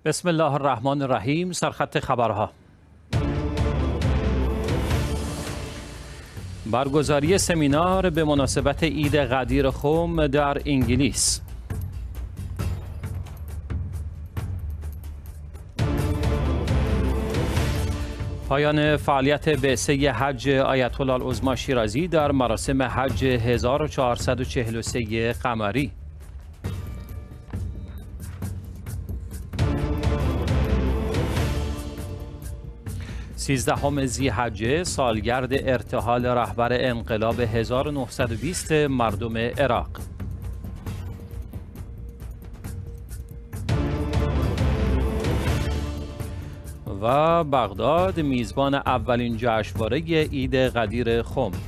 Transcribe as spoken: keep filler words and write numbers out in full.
بسم الله الرحمن الرحیم. سرخط خبرها. برگزاری سمینار به مناسبت عید غدیر خم در انگلیس. پایان فعالیت بعثه حج آیت الله العظمی شیرازی در مراسم حج هزار و چهارصد و چهل و سه قمری. سیزدهم ذی‌حجه، سالگرد ارتحال رهبر انقلاب هزار و نهصد و بیست مردم عراق. و بغداد میزبان اولین جشنواره عید غدیر خم.